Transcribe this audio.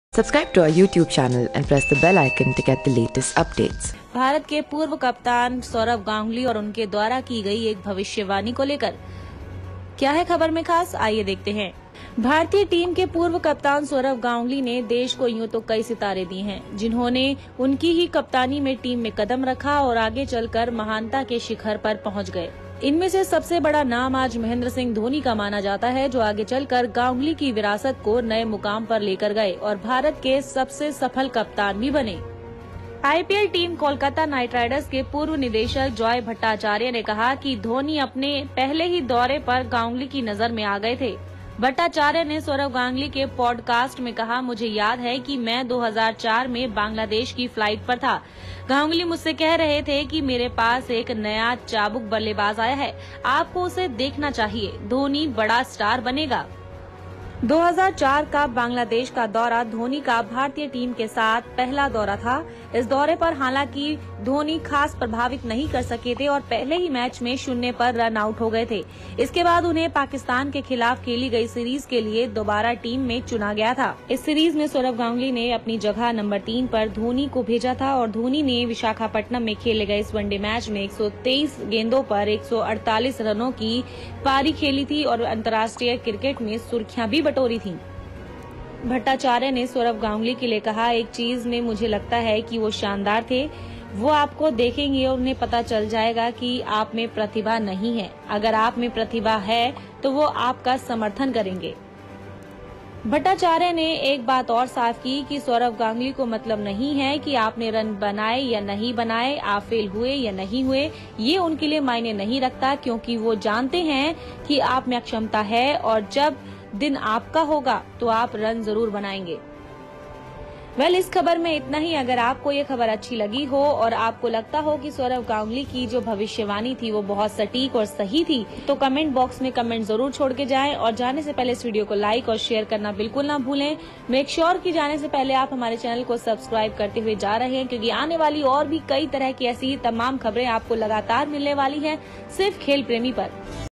Subscribe to our YouTube channel and press the bell icon to get the latest updates. Bharat के पूर्व कप्तान सौरव गांगुली और उनके द्वारा की गई एक भविष्यवाणी को लेकर क्या है खबर में खास, आइए देखते हैं। भारतीय टीम के पूर्व कप्तान सौरव गांगुली ने देश को यूं तो कई सितारे दिए हैं, जिन्होंने उनकी ही कप्तानी में टीम में कदम रखा और आगे चलकर महानता के शिखर पर पहुंच गए। इनमें से सबसे बड़ा नाम आज महेंद्र सिंह धोनी का माना जाता है, जो आगे चलकर गांगुली की विरासत को नए मुकाम पर लेकर गए और भारत के सबसे सफल कप्तान भी बने। IPL team Kolkata Knight Riders के पूर्व निदेशक जॉय भट्टाचार्य ने कहा कि धोनी अपने पहले ही दौरे पर गांगुली की नजर में आ गए थे। भट्टाचार्य ने सौरव गांगुली के पॉडकास्ट में कहा, मुझे याद है कि मैं 2004 में बांग्लादेश की फ्लाइट पर था। गांगुली मुझसे कह रहे थे कि मेरे पास एक नया चाबुक बल्लेबाज आया है, आपको उसे देखना चाहिए, धोनी बड़ा स्टार बनेगा। 2004 का बांग्लादेश का दौरा धोनी का भारतीय टीम के साथ पहला दौरा था। इस दौरे पर हालांकि धोनी खास प्रभावित नहीं कर सके थे और पहले ही मैच में 0 पर रन आउट हो गए थे। इसके बाद उन्हें पाकिस्तान के खिलाफ खेली गई सीरीज के लिए दोबारा टीम में चुना गया था। इस सीरीज में सौरव गांगुली ने अपनी जगह नंबर 3 पर धोनी को भेजा था और धोनी ने विशाखापट्टनम में खेले गए इस वनडे मैच में 123 गेंदों पर 148 रनों की पारी खेली थी और अंतर्राष्ट्रीय क्रिकेट में सुर्खियां भी बटोरी थी। भट्टाचार्य ने सौरव गांगुली के लिए कहा, एक चीज में मुझे लगता है कि वो शानदार थे। वो आपको देखेंगे और उन्हें पता चल जाएगा कि आप में प्रतिभा नहीं है। अगर आप में प्रतिभा है तो वो आपका समर्थन करेंगे। भट्टाचार्य ने एक बात और साफ की कि सौरव गांगुली को मतलब नहीं है कि आपने रन बनाए या नहीं बनाए, आप फेल हुए या नहीं हुए, ये उनके लिए मायने नहीं रखता, क्योंकि वो जानते हैं कि आप में क्षमता है और जब दिन आपका होगा तो आप रन जरूर बनाएंगे। इस खबर में इतना ही। अगर आपको ये खबर अच्छी लगी हो और आपको लगता हो कि सौरव गांगुली की जो भविष्यवाणी थी वो बहुत सटीक और सही थी, तो कमेंट बॉक्स में कमेंट जरूर छोड़ के जाएं और जाने से पहले इस वीडियो को लाइक और शेयर करना बिल्कुल ना भूलें। मेक श्योर कि जाने से पहले आप हमारे चैनल को सब्सक्राइब करते हुए जा रहे हैं, क्योंकि आने वाली और भी कई तरह की ऐसी तमाम खबरें आपको लगातार मिलने वाली है, सिर्फ खेल प्रेमी पर।